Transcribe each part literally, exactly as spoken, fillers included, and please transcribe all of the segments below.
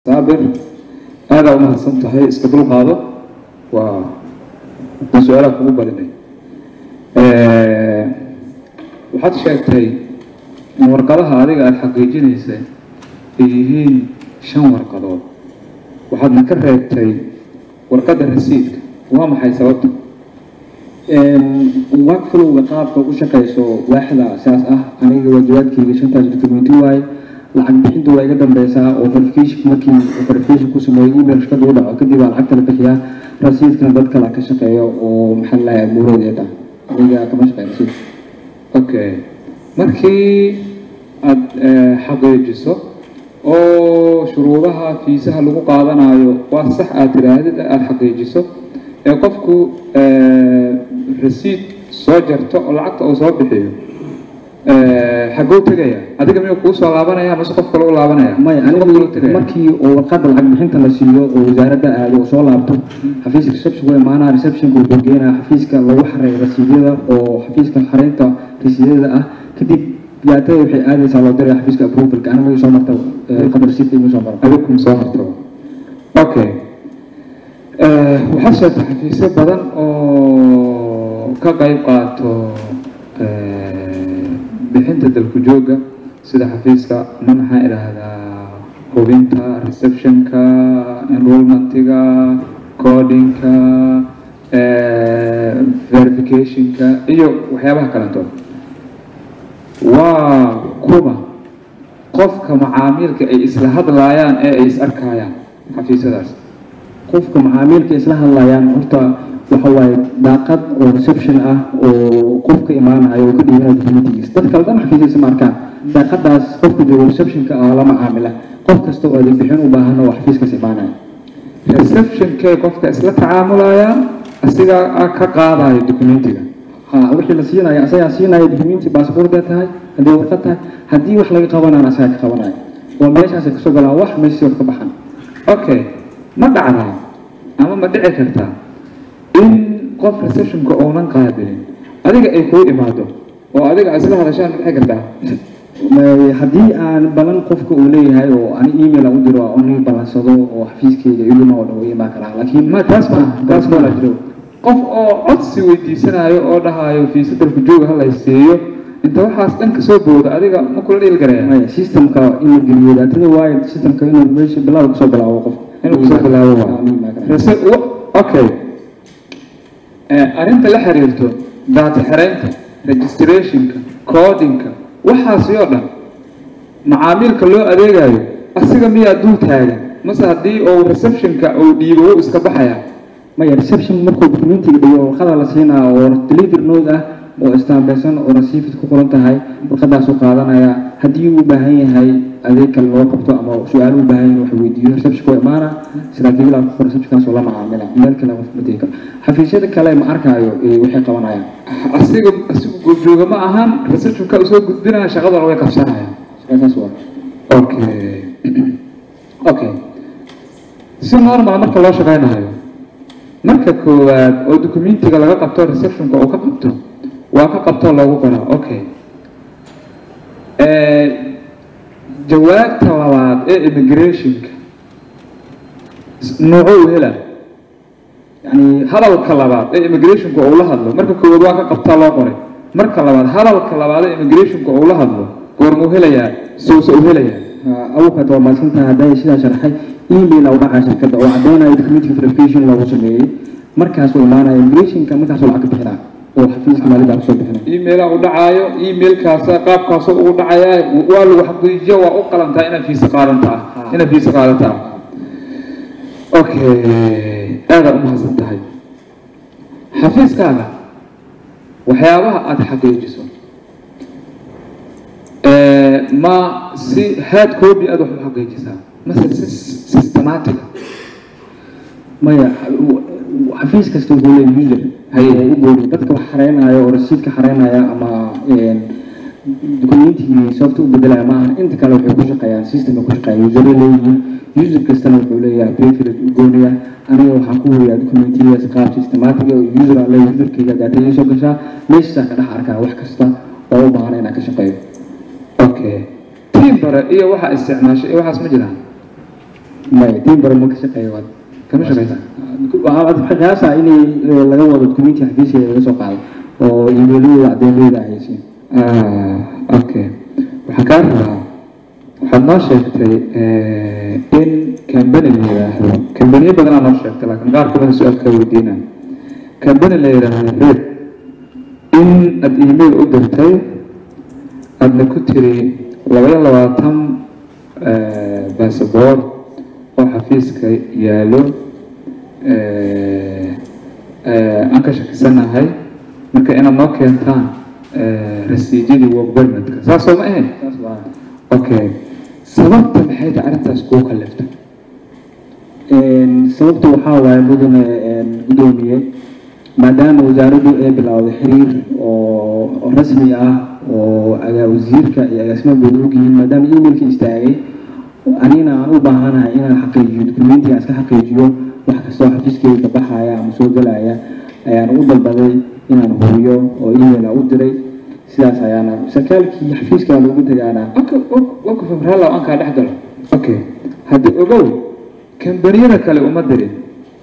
صابر هذا وما حسنت هاي استقبلوا هذا وسؤالك مو بدني أه وحتى شايفتي ورقدها هذه الحقيقيين يسي فيهين شن ورقدات وحد نكرهتي ورقد الرسيد وهم حي سببته وقفلوا وقابك وشقيسو واحدة أساس أه أنا واجباتكي شنتاج دوكيومنتي واي lacag bixintu way iga dambaysaa oo verification markii verification ku sameeyay email shaqada u dhaco kadib aan lacagta la bixiyaa rasiidkan dad kale ka shaqeeyo oo maxaa la yahay muuradeeda aniga kama shaqeynaysid okay markii aad xaqiijiso oo shuruudaha fiisaha lagu qaadanayo waa sax aad tiraahdo aad xaqiijiso ee qofku rasiid soo jarto oo lacagta uu soo bixiyo حقول تجايا هذيك ميو كوسو لابنا يا مسقف كلو لابنا يا ما يعني مركي وقد العقد بحنت لسيو وزارة آه وصول لابتو حفيز ريسبشن هو معنا ريسبشن بوجينا حفيز كان لو حر رسيدة أو حفيز كان حرينته رسيدة آه كدي بيعتبر في هذا سالو دري حفيز كأبروفل كأنا ما يسوى مرتو قبل رسيدة يسوى مرتو أبيكم سوى مرتو أوكي وحسيت حفيز بدن أو كقيقاتو بحنت الكجوجة سيدا حفيزك منها إلى هذا كوبينتا ريسبشنكا انرولمنتيكا كودينكا فيريفيكيشنكا إيو وحيابها كلامتون وكوبا قفك معاملك أي إسلاح اللايان أي إسأركايان حفيز هذا قفك معاملك إسلاح اللايان هرتا وحواي داقد أو ريسبشن أه أو قفك إيمان هاي وكل إيمان دوكيومنتيز dadka kaldan xafiis markaan daaqadaas qofku joogo reception ka ah lama caamila qof kasta oo adeeg bixin u baahan oo xafiiska simaanay reception ka qofka isla tacaamulaya asiga ka qaadayo dokumentiga ha wixii la siinayo asaga siinayo dokumenti passport tahay hadii warqad tahay hadii wax laga qabanana asaga ka qabanayo oo meeshaas ka soo galaa wax meesha ka baxan okay ma dhacdaa ama ma dhici kartaa in qof reception ka oonan qaadin adiga ay ku imaado oo adiga asla hadashaan maxay kartaa hadii aan balan qofka uu leeyahay oo aan email u diro oo aan balansado oo xafiiskeyga ilmo oo dhaw imaa kala laakiin ma taas ma taas ma la jiro qof oo codsi weydiisanayo oo dhahayo fiisada ku jooga hal ay siiyo inta waxaas dhan ka soo booda adiga ma kula dhil gareeyay systemka inuu geliyo daatada waayo systemka inuu meesha bilaw ka soo bilaawo qof inuu soo bilaawo waa okay arinta la xiriirto data xiraynta registrationka codingka waxaas oo dhan macaamilka loo adeegayo asiga miyaa dul taagan mase hadii oo receptionka uu dhiibo uu iska baxaya ma ya reception markuu documentiga dhigo warqada la siinaa oo delivery note ah oo istaambaysan oo receipt ku qoran tahay warqadaas uu qaadanaya hadii uu baahan yahay adeeg kale loo qabto ama su'aal uu baahan yahay wax weydiiyo reception ku imaana saraakiil la ku reception soo la macaamila meel kale wax badiyay xafiisyada kale ma arkayo ee waxay qabanayaan asiga asigu goobjooga ma ahan reception ka soo gudbinaya shaqada way qabsanayaan shaqadaas waa okay okay si normal marka loo shaqeynayo marka koowaad oo documentiga laga qabto reception ka oo ka qabto waa ka qabto loogu qoraa okay ee jawaabta labaad ee immigration noocu hela يعني هذا الكلام إيه immigration كأوله هذا مركب كودوا كقبطة الله قري مركب لبعض هذا الكلام إيه immigration كأوله هذا كورمو هلايا سوس هلايا أو كتوا ما سنت هذا يصير شرحي إيميل أو بعد شركة أو عدونا document verification لو سمي مركز ومانا immigration كمركز العقد بحنا أو حفيز كمالي دارسو بحنا إيميل أو دعاية إيميل كاسا قاب كاسا أو دعاية والو حقيقة وأقلم تاينا في سقارنتا هنا في سقارنتا أوكي هذا ما صدقني حفيز كذا وحياوها أتحقق جسم أه ما سي هاد كوبي أدو حقق جسم مثلا سيستماتيك ما يا حفيز كستو يقول اليوزر هاي يقول بدك حرينا يا ورسيد كحرينا يا أما دوكيومنتي سوفتو بدل ما أنت كلو حكوش قيا سيستم حكوش قيا يوزر اللي يوزر كستنا يقول يا بريفير يقوليا أنا وحكوه يا دوكيومنتي يا سقاط سيستماتيك يوزر على يوزر كذا داتا يسوق كذا ليش ساكن حركة واحد كستا أو بعنا هناك شقيا أوكي تيم برا إيه واحد استعماش إيه واحد اسمه جدا ما تيمبر ما كشقي واد كما شقيتها waxaad xaqaasa inay laga wado community xafiis laga soo qaado oo iimaylo caddeynayda haysiin ah okay waxa ka rabaa waxaad noo sheegtay in company la yiraahdo company badan aan noo sheegtay laakiin qaar kamid su'aal ka weydiinaa company la yiraahdo in aad email u dirtay aadna ku tiri laba iyo labaatan passport oo xafiiska yaalo aan ka shakisanahay marka inaad noo keentaan rasiijyadii work permit-ka saas oo ma ahayn saas waa okay sababta maxay tahay arrintaas kuu kaliftay sababta waxaa waaye mudane gudoomiye maadaama wasaaraddu ay bilowday xiriir oo rasmi ah oo agaa wasiirka iyo agaasima guud og yihiin maadaama emailka istaagay anina aan u baahanahay inaan xaqiijiyo dukumentiga iska xaqiijiyo wax kastoo xafiiskeyga baxaya ama soo galaya ayaan u dalbaday inaan hubiyo oo email u diray sidaas ayaana sarkaalkii xafiiska loogu tagaana waka fabrala aan ka dhex galo okay haddii ogow kambaniyada kale uma dirin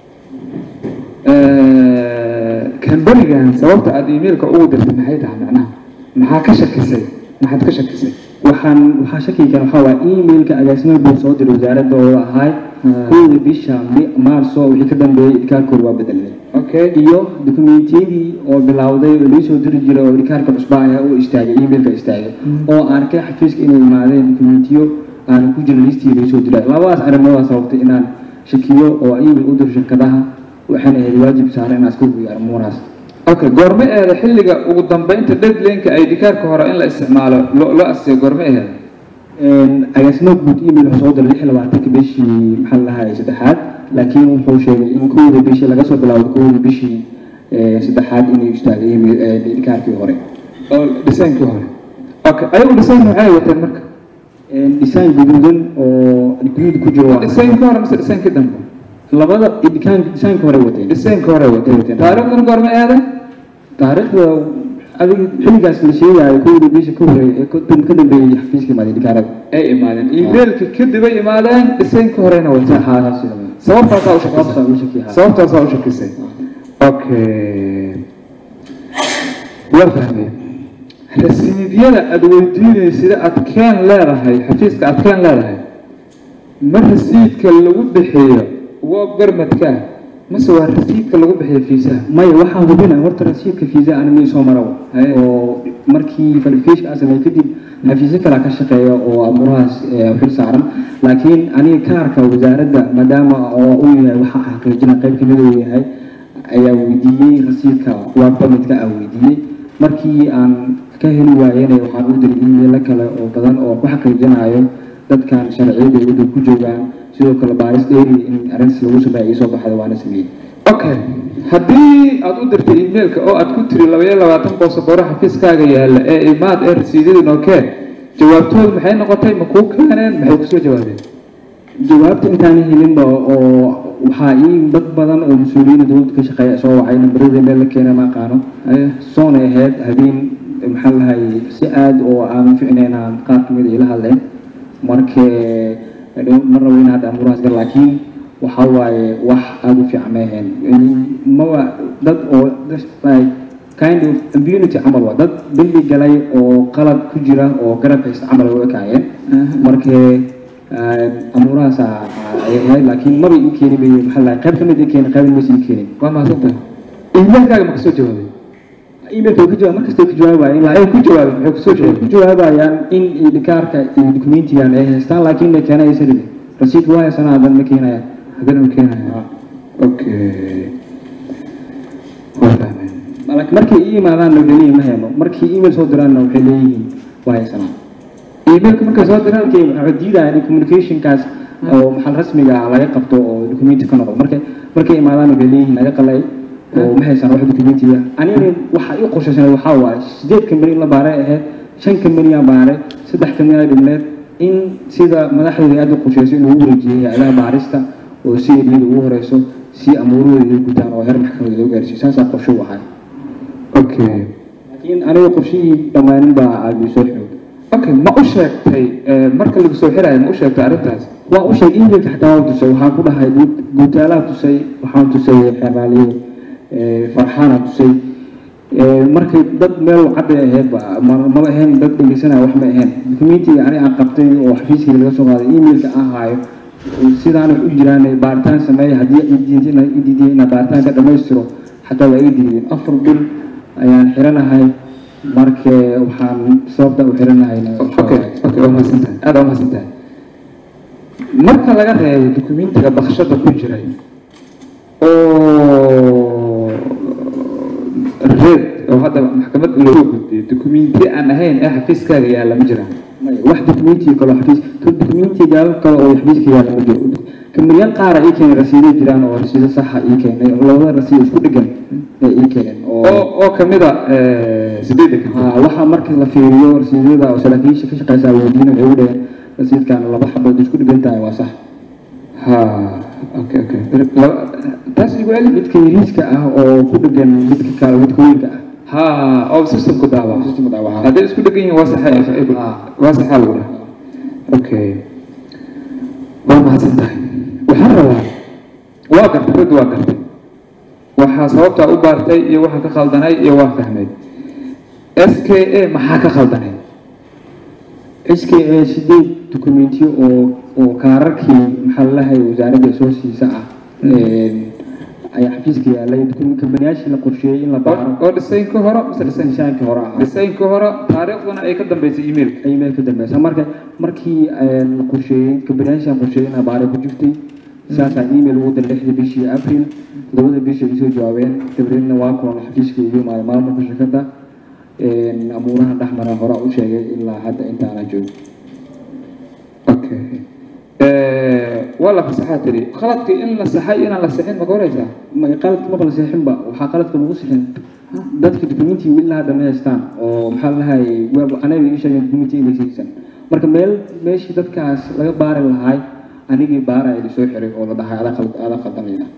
kambanigan sababta aad emailka ugu dirtay maxay tahay macnaha maxaa ka shakisay maxaad ka shakisay waxaan waxaa shakigan waxaa waa emailka agaasima guud soo diray wasaaradda oo ahay kowda bisha maarso wixii ka dambeeyay idkaarkood waa bedelnay okay iyo dukumentiyadii oo bilowday oo lii soo diri jiray oo idkaarka cusbaa ayaa u istaagay emailka istaagay oo arkay xafiiska inay imaadeen dukumentiyo aan ku jirin listii lii soo diray labadaas arrimood sababtay inaan shakiyo oo email u diro shirkadaha waxaan ahayd waajib saaran inaan isku hubiyo arrimahaas okay goorma eeda xilliga ugu dambeynta deadline-ka ay idkaarka hore in la isticmaalo loo asiyo goorma eeda agaasima guud email wuxuu soo diray lix iyo labaatanka bishii maxaa la dhahay saddexaad laakiin wuxuu sheegay in kowda bishii laga soo bilaabo kowda bishii saddexaad inuu istaagay email idkaarkii hore oo dhisaynkii hore okay ayagu dhisayn waxay wateen marka design guduudan oo guduud ku jiro dhisaynkii hore mise dhisaynkii dambe labada idkaan design hore wateen design hore wateen taariikhdan goorma eeda taariikhda adiga xilligaas la sheegayo kowda bisha ka hore ee ka dambeeyay xafiiska maadi idkaarada ay imaadeen emailka kadib ay imaadeen dhisaynkii horena wateen haa sababtaas u shakisay sababtaas u shakisay okay waa fahmay rasiidyada aad weydiinaysid aad keen leedahay xafiiska aad keen leedahay ma rasiidka lagu bixiyo work permit-ka mase waa rasiidka lagu bixiyo fiisaha maya waxaan hubinaa horta rasiidka fiisa aan mii soo maro oo markii verification aan sameeyay kadib xafiisyo kale ka shaqeeya oo amurahaas xil saaran laakiin aniga kaarka wasaaradda maadaama oo uu yahay waxa xaqiijina qayb kamid uu yahay ayaa weydiiyey rasiidka work permit-ka aan weydiiyey markii aan ka heli waayeen waxaan u diray email kale oo badan oo ku xaqiijinayo dadkan sharciyada waddanka ku joogaan sidoo kale baaris dheeri in arrintaas lagu sameeyay soo baxday waana sameeyay okay haddii aad u dirtay emailka oo aad ku tiri laba iyo labaatan boosaboor xafiiskaaga yaala ee imaad ee rasiidyada noo keen jawaabtoodu maxay noqotay ma kuu keeneen maxay kusoo jawaabeen jawaabta intaan helinba oo waxaa ii dad badan oo mas-uuliyiin dowladda ka shaqeeya soo wacay nambarada meel la keenay ma aqaano soona ahayd habeen maxaa lahay si aad oo aan ficnaynaan qaar kamid ila hadleen markee ma rabo in hadda amurahaas gal laakiin waxa waaye wax aada u fiican ma ahayn mawa dad oo kind of impunity camal waa dad dambi galay oo qalad ku jira oo garab haysta camal u ekaayeen markee amurahaas ay ahayd laakiin maba ii keeni bay maxaa lahay qayb kamid ii keeni qayb mas ii keenin waa mahadsantahay emailkaaga ma kasoo jawaabay emailka ku jawaab markasta ku jawaabayaan waxay ku jawaabeen waxay kusoo jawaabeen ku jawaabayaan in idkaarka iyo dokumentigan ay haystaan laakiin ma keenaysa ridi rasiidka waa haysan hadan ma keenayaan hadan ma keenayaan okay malak markay ii imaadaan nabadgelyo ma helo markii email soo diraanna waxay leeyihiin waa haysanaa emailka markay soo diraan waxay diidayaan in communicationkaas oo maxal rasmiga ah laga qabto oo documenti ka noqdo markay markay imaadaan waxay leeyihiin naga qalay oo ma haysan wax dokumentiga anina waxa ii qorshaysan waxa waaye sideed company la baaray ahayd shan company aan baaray saddex company ay dhimneed in sida madaxdooda aad u qorshaysay inuu wareejiyay hay'adaha baarista oo si iyada ugu horeyso si amuurahooda ay gutaan oo heer maxkamadda loo gaarsiiyo saas aan qorsho wahay okay laakiin aniga qorshihii dhamaanin baa aad soo xidhay okay ma u sheegtay marka lagu soo xirayo ma u sheegtay arrintaas waa u sheeg emailka xataa waa tusay waxaan ku dhahay guutaalaha tusay waxaan tusay xeraaliye farxaana tusay markay dad meel cadday ahayd maba ahayn dad dhegeysanaya wax ma ahayn dukumentiga ani aan qabtay oo xafiiskii laga soo qaaday emailka aan haayo sidaan wax u jiraan baaritaan sameeya haddii idiidiyay inaa baaritaan ka dhammaystiro xataa waa iga diideen afar bil ayaan xiranahay marka waxaan sababta u xiranahayna okay okay waa mahadsantahay aada waa mahadsantahay marka laga reebo dukumentiga bakshada ku jiray oo reed oo hadda maxkamad loo gudbiyay dukumenti aan ahayn ee xafiiskaaga yaalla ma jiraan wax dukumenti kale xafiis dukumentiga kale oo xafiiska yaalla ma jiro كمليان قارة إيكين رسيدة جيران أو رسيدة صحة إيكين لوضع رسيدة إسكو دقن إيكين أو أو كميدا سديدك ها وحا مركز لفيريو رسيدة أو سلاكين شكش قيسا ودينا العودة رسيدة كان الله بحبه إسكو دقن تاعي وصح ها أوكي أوكي تاس يقول لي متك يريسك أو كو دقن متك كالا متك وينك ها أو سيستم كدعوة سيستم كدعوة هذا إسكو دقن وصح وصح الأولى أوكي ما mahadsantahay waxaan rabaa waa gartay rad waa gartay waxaa sababta u baartay iyo waxa ka khaldanay iyo waa fahmay S K A maxaa ka khaldanay S K A sideed dokumentiyo oo oo kaararkii maxaa lahayd wasaaradda soo siisa ah ayaa xafiiska yaalay dukumentiyada la qorsheeyay in la baaro oo dhisaynka hore mise dhisaynka hore dhisaynka hore taariikhdana ay ka dambeysay email email ka dambeysay marka markii la qorsheeyay kambaniyada qorsheeyay in la baaro ku jirtay saasa email ugu dalixday bishii April labada bishii ay soo jawaabeen tabriirna waa kuwan xafiiska iyo maamulka shirkadda een amuuraha dhaxmara hore u sheegay ilaa hadda inta aan joogay okay ولا فسحات لي خلطتي إن الصحي إن الصحين ما قريتها ما قالت ما قال صحين بقى وحقلت كم وصحين دتك دوكيمنتي ولا هذا ما يستان ومحل هاي أنا بيجي شيء دوكيمنتي اللي سيسن مركب ميل ماشي دتكاس لا بار الهاي أنا جي بار اللي سوي حرق ولا ده على خلط على خلطنا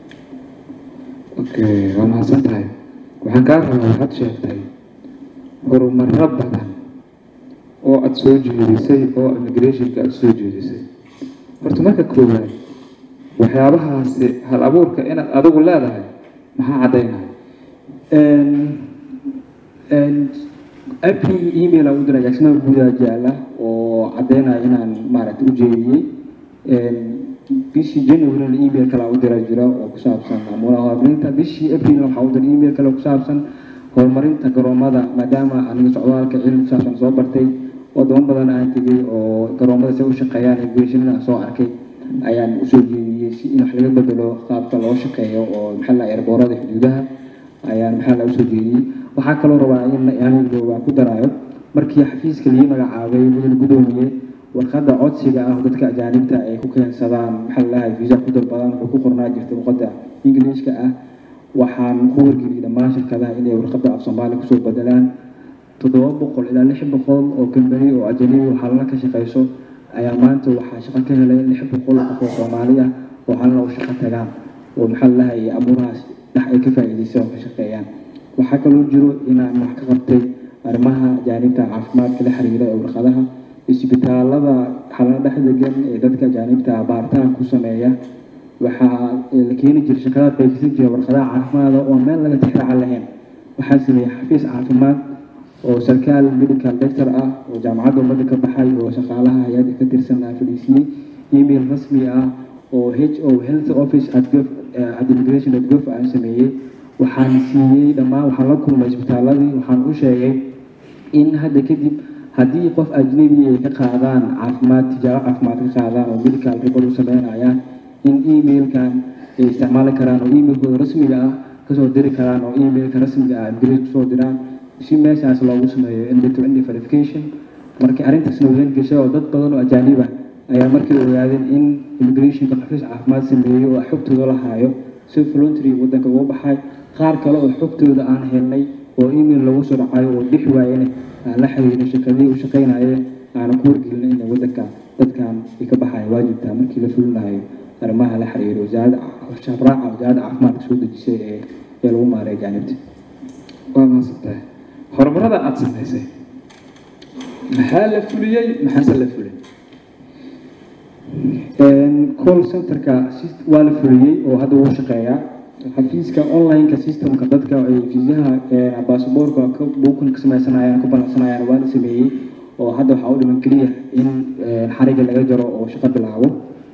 أوكي وأنا حسنت هاي وحنكار حد شيء تاي هو مرة بدن أو أتسوجي لسي أو إميجريشن كأتسوجي لسي horta marka koowaad waxyaabahaasi hal abuurka inaad adigu leedahay maxaa caddaynaya April email aan u diray asna gudaha jaala oo caddaynaya inaan maaragtay u jeediyey bishii January email kale aan u diray jira oo ku saabsan amuuraha horumarinta bishii April waxaan u diray email kale oo ku saabsan horumarinta garoomada maadaama aniga socdaalka cilmi ku saabsan soo bartay wadamo badan aan tegay oo garoomada si u shaqeeyaan immigration soo arkay ayaan u soo jeediyay si in wax laga bedelo qaabka loo shaqeeyo oo maxaa la airboorada xuduudaha ayaan maxaa la u soo jeediyay waxa kale oo rabaa in anigu waa ku daraayo markii xafiiska lii magacaabay mudane gudoomiye warqadda codsiga ah dadka ajaanibta ay ku keensadaan maxaa la yahay visa ku dalbadaan oo ku qornaa jirtay luqadda ingiriiska ah waxaan ku wargeliyay dhammaan shirkadaha inay warqadda af Soomaali ku soo bedelaan toddoba boqol ilaa lix boqol oo kambani oo ajnabi waxa la ka shaqeyso ayaa maanta waxa shaqo ka helay lix boqol oo Soomaali ah oo halna u shaqo tagaan oo maxaa la yahay amuurahaas dhax ay ka faa'iideysan oo ka shaqeeyaan waxa kaloo jiro inaan wax ka qabtay arrimaha ajaanibta caafimaadka la xiriira ee warqadaha isbitaalada xalada dhexdegan ee dadka ajaanibta baaritaan ku sameeya waxa la keenay jir shaqada qaybisan jiray warqadaha caafimaad oo meel laga tixraac lahayn waxa sameeyay xafiis caafimaad oo sarkaal medical doctor ah oo jaamacadda ummadda ka baxay oo shaqaalaha hay'adda ka tirsan ah fadhiisiyay email rasmi ah oo H O health office at gov at immigration dot gov aan sameeyay waxaan siiyay dhammaan waxaan la kulmay isbitaaladii waxaan u sheegay in hadda kadib haddii qof ajnabi ay ka qaadaan caafimaad tijaabo caafimaad ka qaadaan oo medical report u sameynayaan in emailkan ay isticmaali karaan oo emailkooda rasmiga ah kasoo diri karaan oo emailka rasmiga ah ingiriis kusoo diraan si meeshaas loogu sameeyo end-to-end verification markii arrintaasna weyn gashay oo dad badan oo ajaanib ah ayaa markii ogaadeen in immigrationka xafiis caafimaad sameeyo oo xogtooda la haayo si voluntary waddanka uga baxay qaar kale oo xogtooda aan helnay oo email lagu soo dhacayo oo dix waayeen aan la xiriirin shirkadii u shaqeynayeen aan ku wargelin in waddanka dadkan ay ka baxay waajibta markii la fulinayo arrimaha la xiriira wasaaradda shabraaca wasaaradda caafimaadka soo dejisay ee ee lagu maareeyo ajaanibta waa mahadsantahay horumarada aad samaysay maxaa la fuliyey maxaase la fulin call centerka waa la fuliyey oo hadda wuu shaqeeyaa xafiiska online-ka systemka dadka ay fiisaha baasaboorka ka buukan ka sameysanayaan ka balansanayaan waa la sameeyey oo hadda waxaa u dhiman keliya in xariga laga jaro oo shaqo bilaabo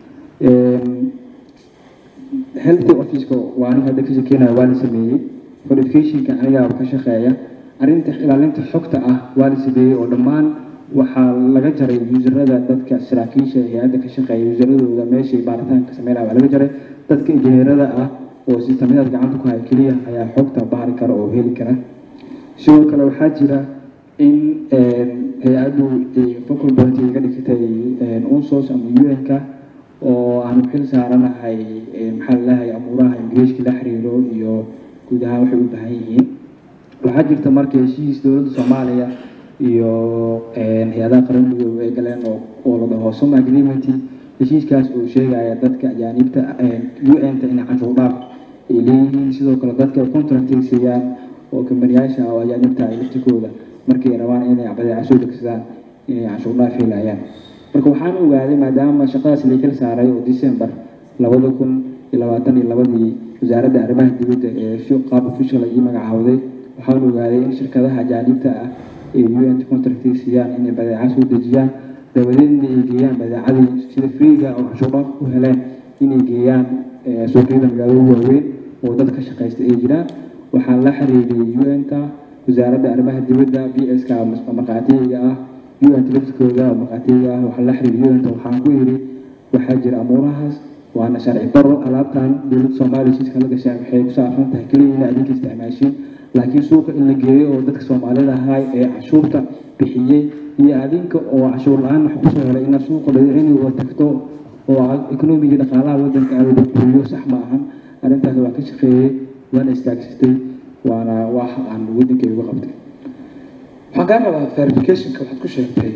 health office-ka waa aniga hadda ka shaqeynaya waa la sameeyey verification-ka anigaa ka shaqeeya arrinta ilaalinta xogta ah waa la sameeyey oo dhammaan waxaa laga jaray userada dadka saraakiisha hay-adda ka shaqeeya useradooda meeshay baaritaanka sameynaya waa laga jaray dadka injineerada ah oo sistamyadaad gacanta ku haya keliya ayaa xogta baari kara oo heli kara sidoo kale waxaa jira in hay-addu focal point ka dhigtay unsos ama u n-ka oo aanu xil saaranahay maxaa lalahay amuuraha ingiriiska la xiriiro iyo guud ahaan waxay u baahan yihiin waxaa jirta marka heshiis dowladda soomaaliya iyo hay-adaha qaranmiga ay galeen oo la dhaho som agreement heshiiskaas oo sheegaya dadka ajaanibta u n-ta inay canshuur dhaaf ay leeyihiin sidoo kale dadka ay contractay siiyaan oo kambaniyyaasha oo ajaanibta ay laftikooda markay rabaan inay badeeca soo degsadaan inay canshuur dhaaf helayaan marka waxaan ogaaday maadaama shaqadaas la kala saaray oo December labada kun iyo labaatan iyo labadii wasaaradda arrimaha dibadda ee qaab official ay magacaawday waxaan ogaaday in shirkadaha ajaanibta ah ee U N contractay siiyaan inay badeeca soo dejiyaan dabadeedna ay geeyaan badeecadii sida freega oo canshuur dhaaf ku heleen inay geeyaan suuqyada magaalada waaweyn oo dadka shaqaysta ay jiraan waxaan la xiriiriyay U N-ta wasaaradda arrimaha dibadda B S-ka marqaatiga ah U N laftikooda marqaatiga ah waxaan la xiriiriyay U N-ta waxaan ku yiri waxaa jira amuurahaas waana sharci daro alaabtan dowladda Soomaaliya heshiiska la gashay waxay ku saabsan tahay kaliya in adinka isticmaashiin laakiin suuqa in la geeyo oo dadka Soomaalida ahaa ee cashuurta bixiyay iyo adinka oo cashuur la'aan wax ku soo helay in suuqa dhaqaalihiisa wada tagto oo economiga dhaqaalaha waddanka aad u buuxiyo sax ma ahan arrintaas waa ka shaqeeyay waana istaagsatay waana wax aan waddanka uga qabtay waxaan kaa rabaa verification-ka waxaad ku sheegtay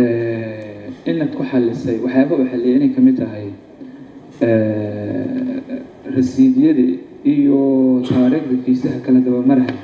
inaad ku xalisay waxyaaba u xaliyay inay kamid tahay rasiidyada iyo taariikhda fiisaha kala dabamaraha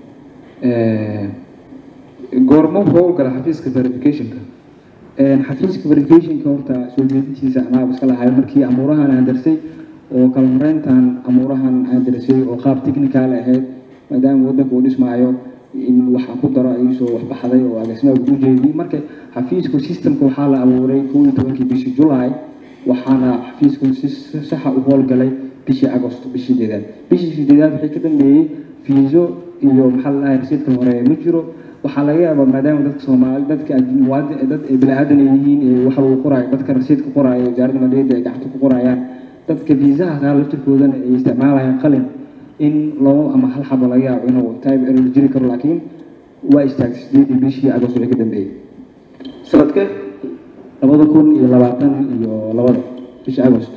goormo howlgala xafiiska verification-ka xafiiska verification-ka horta soo jeedintiisa anaa iska lahay markii amuurahan aan darsay oo kala horeyntan amuurahan aan darsay oo qaab technical ahayd maadaama waddanka uu dhismaayo in waxaan ku daro ayuu wax baxday oo agaasimaha ugu jeediyay marka xafiiska systemka waxaa la abuuray kow iyo tobankii bishii July waxaana xafiisku si sax ah u howlgalay bishii August bishii sideedaad bishii sideedaad wixii ka dambeeyay fiiso iyo maxaa la dhahay rasiidka hore ma jiro waxaa laga yaabaa maadaama dadka Soomaali dadka muwaadin dad bilaadan ay yihiin ee waxa uu qoray dadka rasiidka qoray wasaaradda maaliyadda ay gacanta ku qorayaan dadka fiisaha qaar laftirkoodan ay isticmaalayaan qalin in loo ama hal xabo laga yaabo inuu type error jiri karo laakiin waa istaagsatay bishii August wixii ka dambeeyay sanadkee labada kun iyo labaatan iyo labada bishii August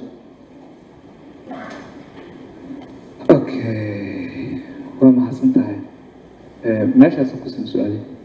okay waa mahadsan tahay meeshaas ku soo su'aalay